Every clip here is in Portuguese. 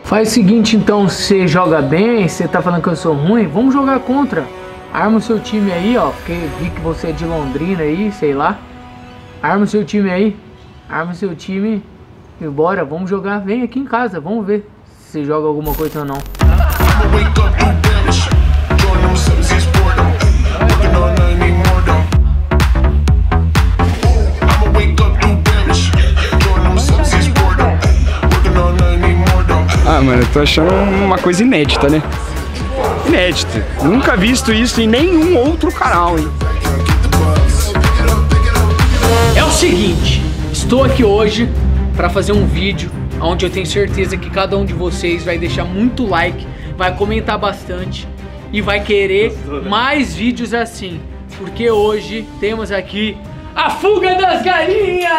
Faz o seguinte, então, você joga bem, você tá falando que eu sou ruim, vamos jogar contra. Arma o seu time aí, ó, porque vi que você é de Londrina aí, sei lá. Arma o seu time aí, arma o seu time e bora, vamos jogar. Vem aqui em casa, vamos ver se você joga alguma coisa ou não. Ah, mano, eu tô achando uma coisa inédita, né? Inédita. Nunca visto isso em nenhum outro canal, hein? É o seguinte, estou aqui hoje para fazer um vídeo onde eu tenho certeza que cada um de vocês vai deixar muito like, vai comentar bastante e vai querer mais vídeos assim. Porque hoje temos aqui a fuga das galinhas!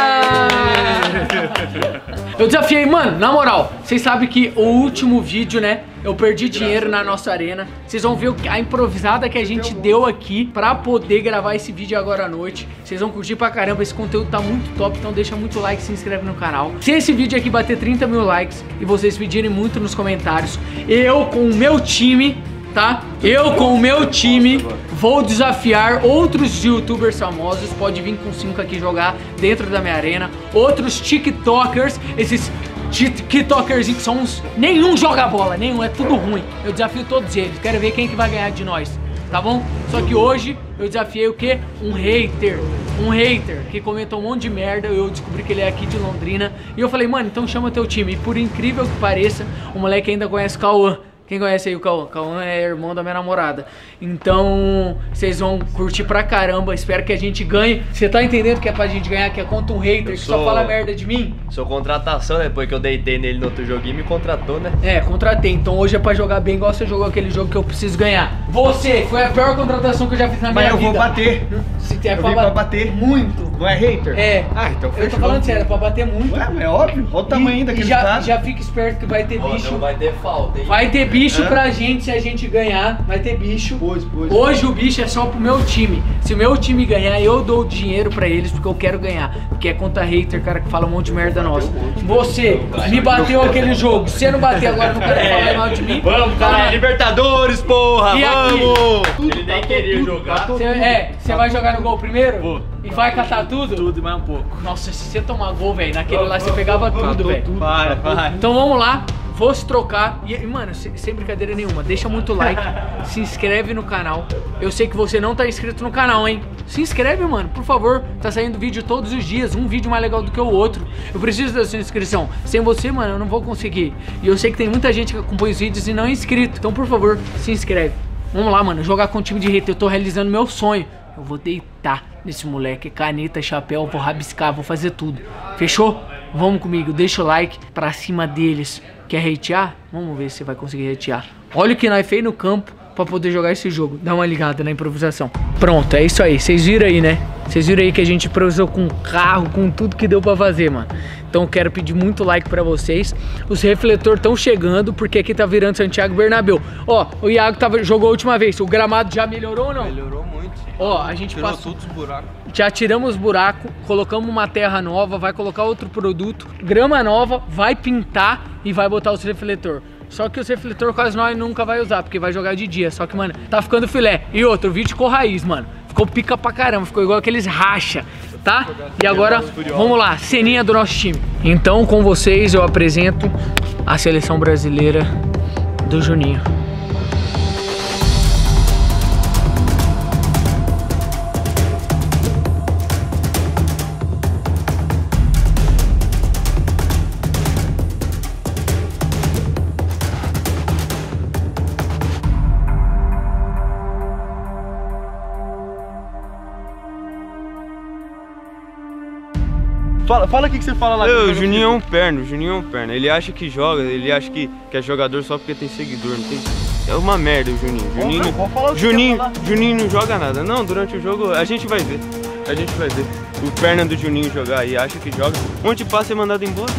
Eu desafiei, mano, na moral, vocês sabem que o último vídeo, né, eu perdi dinheiro na nossa arena. Vocês vão ver a improvisada que a gente deu aqui pra poder gravar esse vídeo agora à noite. Vocês vão curtir pra caramba, esse conteúdo tá muito top, então deixa muito like, se inscreve no canal. Se esse vídeo aqui bater 30 mil likes e vocês pedirem muito nos comentários, eu com o meu time, tá? Eu com o meu time vou desafiar outros youtubers famosos. Pode vir com 5 aqui jogar dentro da minha arena. Outros tiktokers, esses tiktokerzinhos que são uns... Nenhum joga bola, nenhum, é tudo ruim. Eu desafio todos eles, quero ver quem que vai ganhar de nós, tá bom? Só que hoje eu desafiei o quê? Um hater que comentou um monte de merda. Eu descobri que ele é aqui de Londrina e eu falei, mano, então chama teu time. E por incrível que pareça, o moleque ainda conhece o Cauã. Quem conhece aí o Cauã? Cauã é irmão da minha namorada. Então, vocês vão curtir pra caramba. Espero que a gente ganhe. Você tá entendendo que é pra gente ganhar? Que é contra um hater que só fala merda de mim? Sou contratação, né? Depois que eu deitei nele no outro joguinho, me contratou, né? É, contratei. Então hoje é pra jogar bem igual você jogou aquele jogo que eu preciso ganhar. Você foi a pior contratação que eu já fiz na minha vida. Mas eu vou bater. Se tem Eu vim pra bater. Muito. Não é hater? É. Ah, então fechou. Eu tô falando sério, é pra bater muito. Ué, mas é óbvio. Olha o tamanho daquele cara. Já fica esperto que vai ter bicho. Não vai ter falta, hein? Vai ter bicho pra gente se a gente ganhar. Vai ter bicho. Hoje o bicho é só pro meu time. Se o meu time ganhar, eu dou dinheiro pra eles porque eu quero ganhar. Porque é contra hater, cara, que fala um monte de merda nossa. Você me bateu aquele jogo. Se você não bater agora, não quero falar mal de mim. Vamos, cara. Libertadores, porra. E vamos. Ele nem queria jogar. Você vai jogar no gol primeiro? Vou. E vai catar tudo? Tudo e mais um pouco. Nossa, se você tomar gol, velho, naquele lá você pegava tudo, velho. Vai. Então vamos lá. Vou se trocar e, mano, sem brincadeira nenhuma, deixa muito like, se inscreve no canal. Eu sei que você não tá inscrito no canal, hein? Se inscreve, mano, por favor. Tá saindo vídeo todos os dias, um vídeo mais legal do que o outro. Eu preciso da sua inscrição. Sem você, mano, eu não vou conseguir. E eu sei que tem muita gente que acompanha os vídeos e não é inscrito. Então, por favor, se inscreve. Vamos lá, mano, jogar com o time de hater. Eu tô realizando meu sonho. Eu vou deitar nesse moleque, caneta, chapéu, vou rabiscar, vou fazer tudo. Fechou? Vamos comigo, deixa o like pra cima deles. Quer hatear? Vamos ver se você vai conseguir hatear. Olha o que nós fez no campo pra poder jogar esse jogo. Dá uma ligada na improvisação. Pronto, é isso aí. Vocês viram aí, né? Vocês viram aí que a gente improvisou com carro, com tudo que deu pra fazer, mano. Então eu quero pedir muito like pra vocês. Os refletores estão chegando, porque aqui tá virando Santiago Bernabéu. Ó, o Iago jogou a última vez. O gramado já melhorou ou não? Melhorou muito. Ó, a gente Tirou passou todos os buracos. Já tiramos os buracos, colocamos uma terra nova, vai colocar outro produto, grama nova, vai pintar e vai botar os refletor. Só que os refletor quase nós nunca vai usar, porque vai jogar de dia. Só que, mano, tá ficando filé. E outro, o vídeo ficou raiz, mano. Ficou pica pra caramba, ficou igual aqueles racha, tá? E agora, vamos lá, ceninha do nosso time. Então, com vocês, eu apresento a seleção brasileira do Juninho. Fala o que você fala lá. O Juninho é um perno, Ele acha que joga, ele acha que é jogador só porque tem seguidor, não tem... É uma merda o Juninho. Juninho não joga nada. Não, durante o jogo a gente vai ver. O perna do Juninho jogar aí, acha que joga. Onde passa é mandado embora.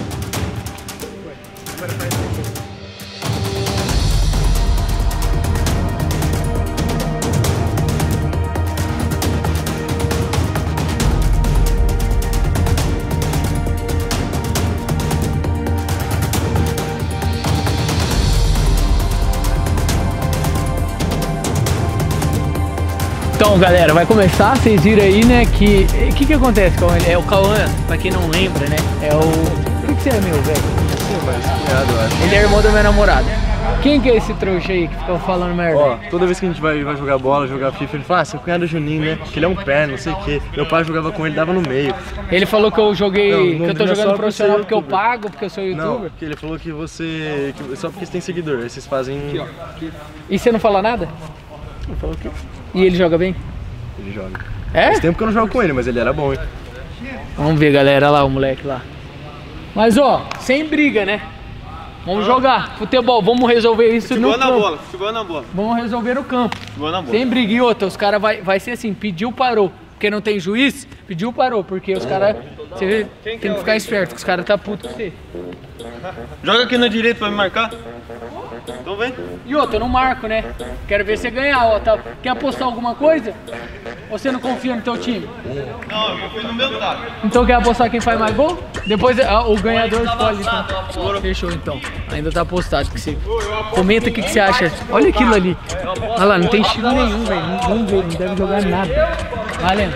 Então, galera, vai começar. Vocês viram aí, né, que... O que acontece com ele? É o Cauã, pra quem não lembra, né? É o... O que você é, meu, velho? Ele é irmão da minha namorada. Quem que é esse trouxa aí que fica falando merda? Ó, toda vez que a gente vai jogar bola, jogar FIFA, ele fala, ah, seu cunhado é Juninho, né? Que ele é um pé, não sei o quê. Meu pai jogava com ele, dava no meio. Ele falou que eu joguei, Não, que eu tô não é jogando só profissional você porque eu youtuber. pago, porque eu sou Não, youtuber. porque ele falou que você... só porque você tem seguidor, aí vocês fazem... E você não fala nada? Ele falou que E ele joga bem? ele joga. É? Faz tempo que eu não jogo com ele, mas ele era bom, hein? Vamos ver, galera, lá o moleque lá. Mas ó, sem briga, né? Vamos jogar futebol, vamos resolver isso no campo. Futebol na bola. Vamos resolver no campo. Futebol na bola. Sem briga e outra, os caras vai ser assim, pediu, parou. Porque não tem juiz, pediu, parou. Porque os caras, você tem que ficar esperto, que os caras tá puto com você. Joga aqui na direita pra me marcar. Então vem. E outra, eu não marco, né? Quero ver você ganhar, ó. Tá? Quer apostar alguma coisa? Ou você não confia no teu time? Não, eu fui no meu lado. Então quer apostar quem faz mais gol? Depois o ganhador escolhe, então. Fechou, então. Ainda tá apostado. Que você... Comenta o que você acha. Olha aquilo ali. Olha lá, não tem estilo nenhum, velho. Vamos ver, não deve jogar nada. Valendo.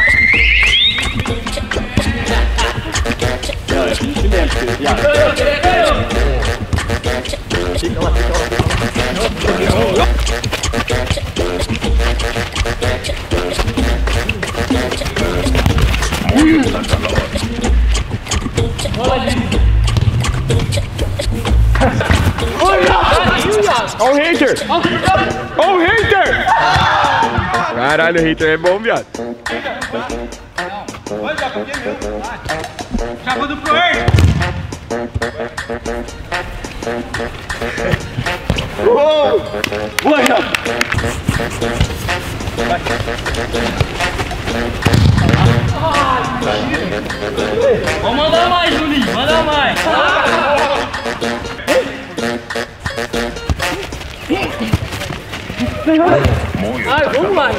Ó o hater! Ó o hater! Caralho, o hater é bom, viado. Acabou do Proer. Vamos mandar mais, Juninho. Manda mais. Ai, vamos lá.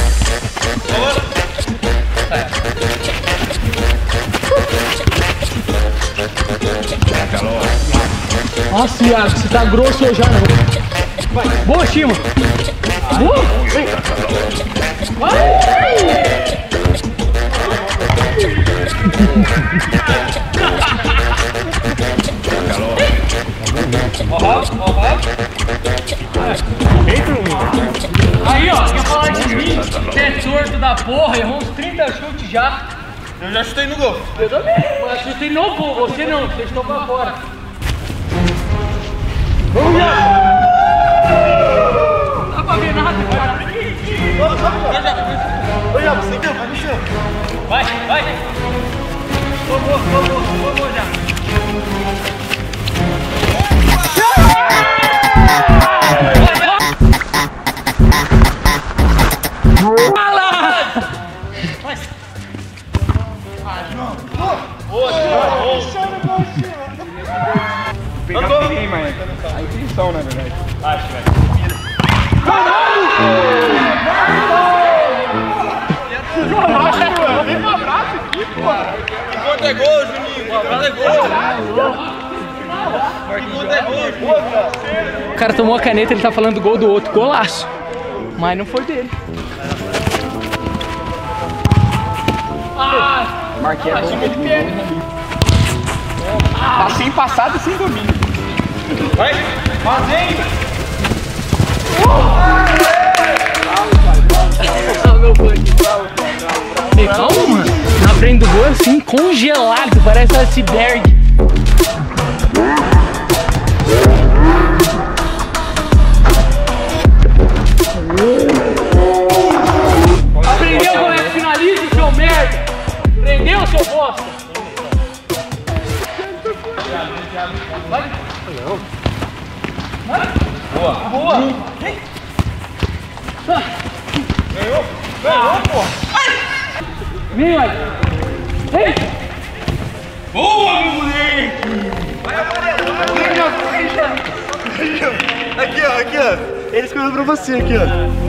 Nossa, Iago, você tá grosso ou já não? Vai. Boa, Chima. Boa. Aí, ó, quer falar de mim? Você é torto da porra, errou uns 30 chutes já. Eu já chutei no gol. Eu também. Mas eu chutei no gol, você não, vocês estão pra fora. Vamos lá! Não dá pra ver nada, cara. Olha, você quer? Vai no chão. Vai, vai. Vamos já. A intenção, na verdade. Acho, velho. Enquanto é gol, Juninho. Enquanto é gol. Enquanto é gol. O cara tomou a caneta, ele tá falando do gol do outro. Golaço. Mas não foi dele. Marquei a assim passado e sem domínio. Vai. Fazendo. Calma, mano. Na frente do gol, assim, congelado. Parece um iceberg. Aprendeu como é que finaliza, seu merda? Aprendeu, seu bosta? Vai. Vai. Boa. Boa. Ganhou. Ganhou, pô. Vem, vai. Vem. Boa, meu moleque. Vai, Aqui, ó, aqui, ó. Ele escolheu pra você, aqui, ó.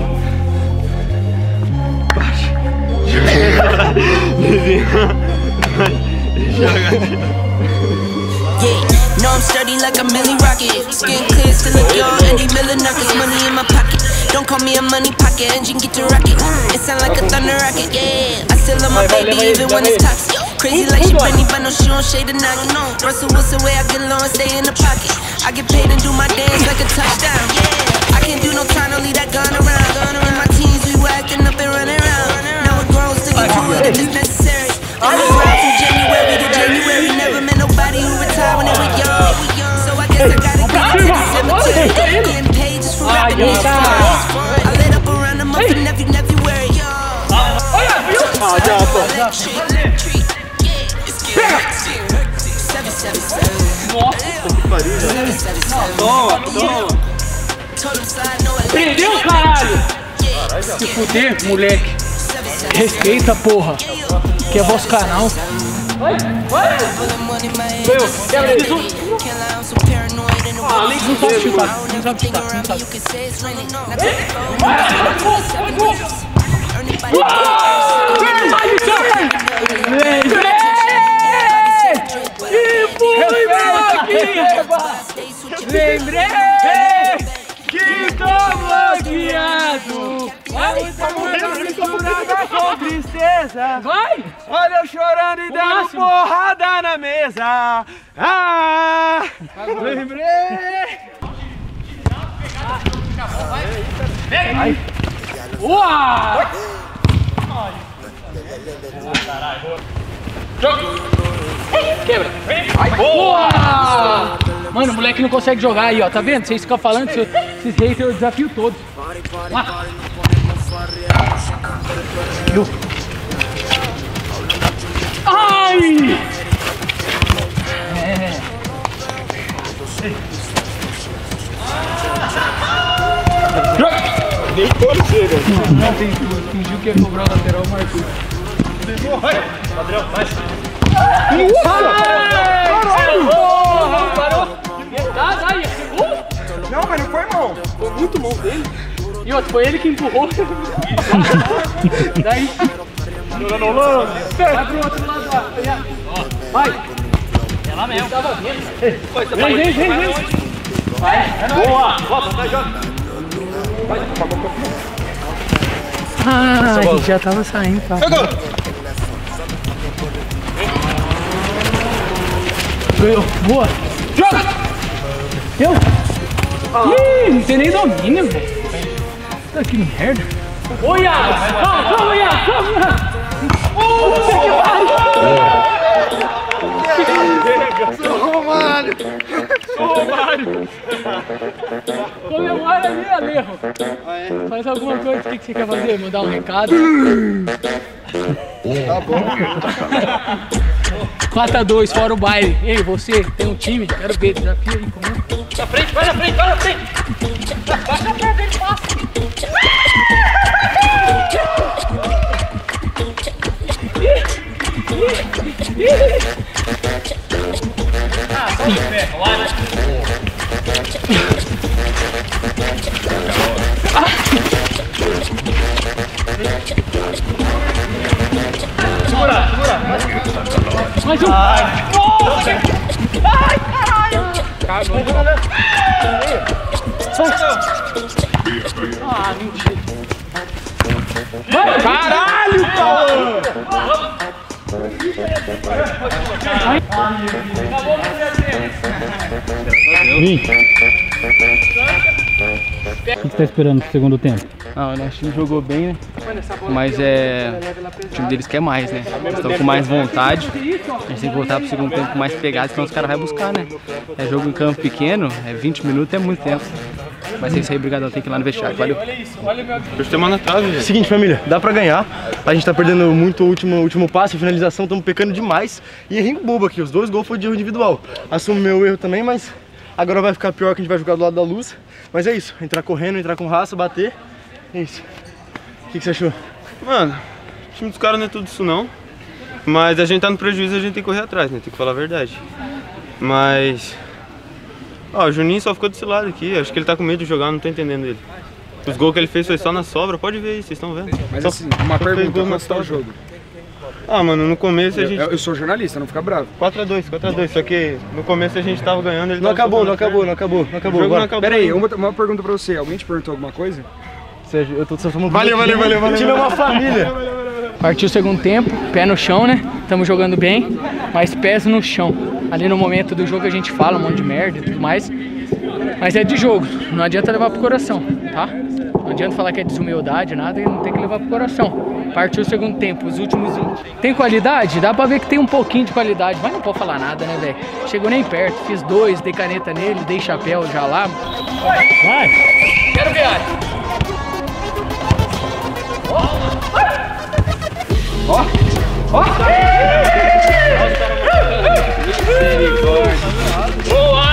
No, I'm sturdy like a Millie Rocket. Skin clear, still look young. Andy Miller, knockers, money in my pocket. Don't call me a money pocket, engine get to rocket. It sound like a thunder rocket, yeah. I still love my baby even when it's toxic. Crazy like she Britney, but no, she don't shade the knocking. Russell Wilson way I get low and stay in the pocket. I get paid and do my dance like a touchdown, yeah. I can't do no time to leave that gun around. In my teens we were acting up and running around. Now we're grown, sticking to it if it's necessary. I was around from January to January. Never met nobody who retired when they were young. So I guess I gotta get to the cemetery. Getting paid just for rapping these songs. I lit up around the month of February. Prendeu, caralho! Se fuder, moleque. Respeita, porra. Que é vosso canal. Vai! Quebra isso! Ah, não sabe chutar. Não sabe chutar. Não sabe. Lembrei que tô bloqueado. Misturada com tristeza. Vai! Olha eu chorando e dando porrada na mesa. Ah! Lembrei! Vai! Uau! Quebra! Boa! Mano, o moleque não consegue jogar aí, ó. Tá vendo? Vocês ficam falando, esses haters eu desafio todos. Lá. Ai! Nem pode ser, velho. Não tem tudo. Fingiu que ia cobrar o lateral, marcou. Padrão, vai. Parou! Não, mas não foi mão. Foi muito mão dele. E outro, foi ele que empurrou. Daí. Não. Vai pro outro lado lá. Vai. É lá mesmo. Vem. Vai. Boa. Volta, vai, joga. Vai. Ah, a gente já tava saindo, tá? Ganhou. Boa. Joga. Eu. Ih, não tem nem domínio, velho. Que merda. Ô, Iago! Calma, Iago! Sou Mário! Comemora ali, Alejo! Faz alguma coisa, o que você quer fazer? Mandar um recado? Tá bom. 4-2, fora o baile. Ei, você tem um time? Quero ver, desafio aí comigo. Vai na frente! Baixa a perna, ele passa. Ah, só de pé, olha. Segura. Mais um. Ai, caralho. Ah, mentira. Vai. Caralho, Paulo! O que você tá esperando pro segundo tempo? Não, o nosso time jogou bem, né? Mas o time deles quer mais, né? Eles estão com mais vontade. A gente tem que voltar pro segundo tempo com mais pegada, senão os caras vão buscar, né? É jogo em campo pequeno, 20 minutos é muito tempo. Mas é isso aí, obrigadão, tem que ir lá no vestiário, valeu. Deixa eu ter na trave, velho. Seguinte, família, dá pra ganhar. A gente tá perdendo muito o último passe, a finalização, estamos pecando demais. E errinho bobo aqui, os 2 gols foi de erro individual. Assumo meu erro também, mas agora vai ficar pior que a gente vai jogar do lado da luz. Mas é isso, entrar correndo, entrar com raça, bater. É isso. O que você achou? Mano, o time dos caras não é tudo isso não. Mas a gente tá no prejuízo, a gente tem que correr atrás, né? Tem que falar a verdade. Mas... ó, o Juninho só ficou desse lado aqui, acho que ele tá com medo de jogar, não tô entendendo ele. Os gols que ele fez foi só na sobra, pode ver aí, vocês estão vendo. Mas só, assim, uma pergunta, como está o jogo? Ah, mano, no começo a gente... Eu sou jornalista, não fica bravo. 4-2, só que no começo a gente tava ganhando, ele Não tava acabou. O jogo não acabou Pera aí, ainda. uma pergunta pra você, alguém te perguntou alguma coisa? Eu tô transformando. Valeu. O time é uma família. Partiu o segundo tempo, pé no chão, né? Estamos jogando bem, mas pés no chão. Ali no momento do jogo a gente fala um monte de merda e tudo mais. Mas é de jogo, não adianta levar pro coração, tá? Não adianta falar que é desumildade, nada, e não tem que levar pro coração. Partiu o segundo tempo, os últimos 20. Tem qualidade? Dá pra ver que tem um pouquinho de qualidade, mas não pode falar nada, né, velho? Chegou nem perto, fiz 2, dei caneta nele, dei chapéu já lá. Vai! Quero ver! Ó! Ó! Boa!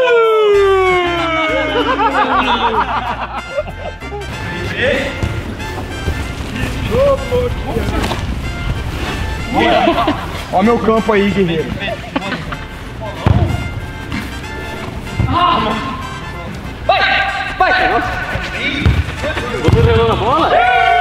Ó meu campo aí, guerreiro. Vai! Vai! Você jogou a bola?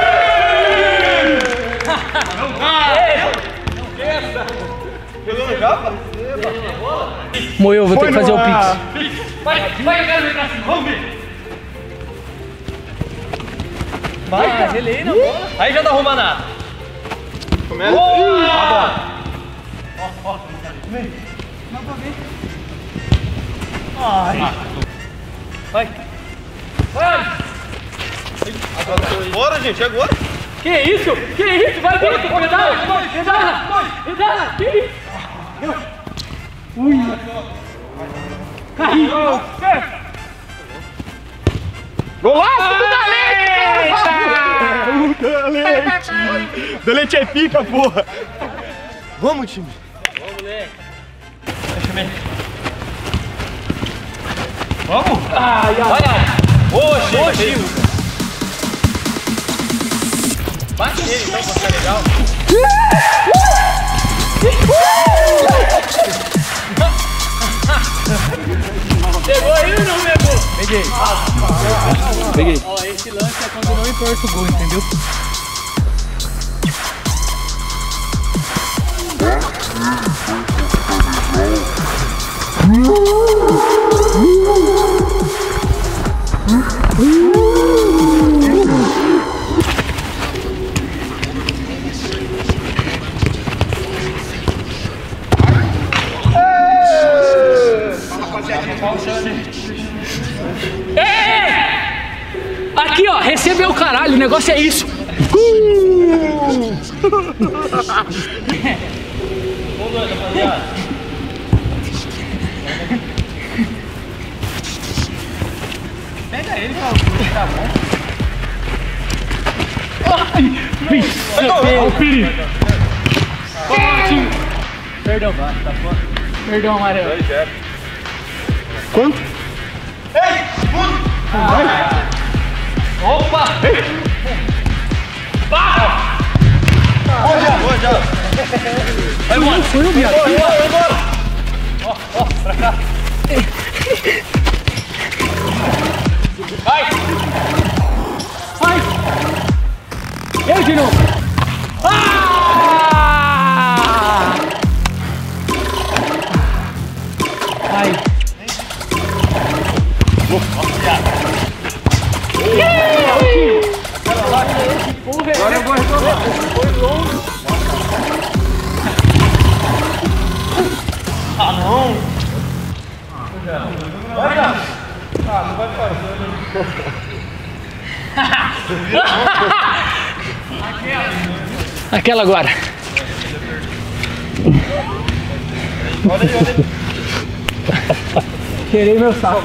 Moeu, vou ter que fazer o pix. Vai, eu quero ver pra cima. Vamos ver. Vai, ele aí na bola. Aí já não arruma nada. Começa. Ó. Vem. Não pra ver. Ai. Vai. Bora, gente, agora. Que isso? Que isso? Vai dentro, pedala! Que isso? Ui! Caiu! Golaço do Dalete! Dalete é pica, porra! Vamos, time! Vamos, moleque! Vamos! Vai! Oxi! Bate nele então, pra ficar legal. Pegou aí ou não pegou? Peguei. Ó, esse lance é quando não importa o gol, entendeu? Aqui, ó, recebeu o caralho, o negócio é isso. Pega ele, tá bom. Olha o perigo. Perdão, tá fora. Perdão, amarelo. Quanto? Opa! Já. Vai embora! Foi o viado. Vai embora! Ó, pra cá! Vai! Ei, de novo. Vai. Agora eu vou resolver. Ah, não! Não vai fazer. Aquela agora. Olha aí. Tirei meu salvo.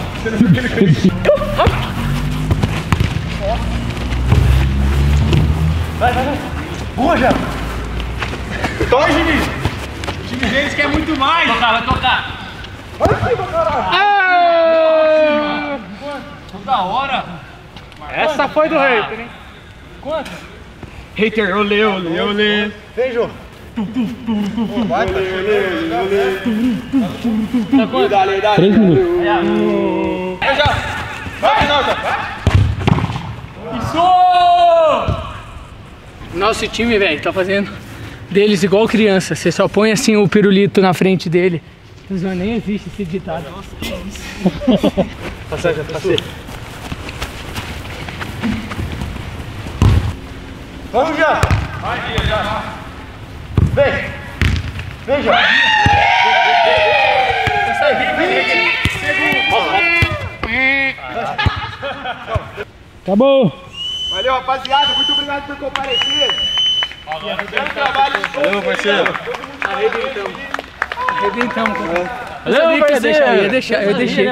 Vai. Boa, já! Então, Juninho. O time deles quer muito mais. Vai tocar. Olha aqui, meu caralho. Toda hora. Essa foi do hater, hein? Quanto? Hater, olê. Vem, Jô! Vai, 3 minutos. Vai, não, já. Nosso time, velho, tá fazendo deles igual criança. Você só põe assim o pirulito na frente dele. Nem existe esse ditado. Nossa, que isso? Passagem, passei. Vamos já! Vem! Vem já! Acabou! Valeu, rapaziada. Muito obrigado por comparecer. Valeu, parceiro! Arrebentamos, cara. Eu sabia que ia deixar, eu deixei.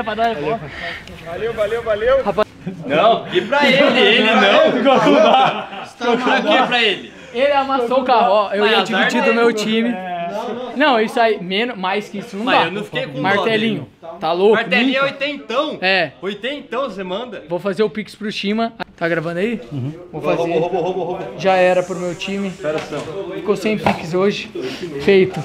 Valeu. Não, e pra ele não. Pra quê pra ele? Ele amassou o carro, ó. Eu ia dividir do meu time. Não, isso aí, mais que isso não dá. eu não fiquei com dó Martelinho, tá louco? Martelinho é Nunca. oitentão. É. Oitentão você manda? Vou fazer o Pix pro Shima. Tá gravando aí? Vou fazer. Já era pro meu time. Ficou sem Pix hoje. Feito.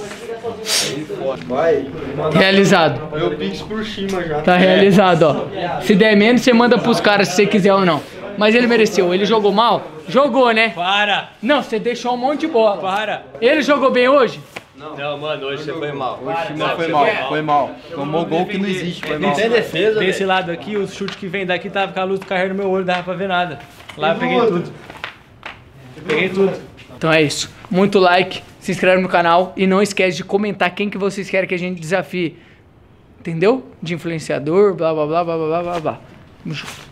Realizado. Meu Pix por cima já. Tá realizado, ó. Se der menos, você manda pros caras se você quiser ou não. Mas ele mereceu. Ele jogou mal? Jogou, né? Para! Não, você deixou um monte de bola. Para! Ele jogou bem hoje? Não, mano, hoje você foi mal. Foi mal. Tomou gol que não existe, foi mal. Tem defesa, Desse lado aqui, o chute que vem daqui tava com a luz do carreiro no meu olho, dava pra ver nada. Lá eu peguei tudo. Peguei tudo. Então é isso. Muito like, se inscreve no canal e não esquece de comentar quem que vocês querem que a gente desafie. Entendeu? De influenciador, blá blá blá blá blá blá blá. Tamo junto.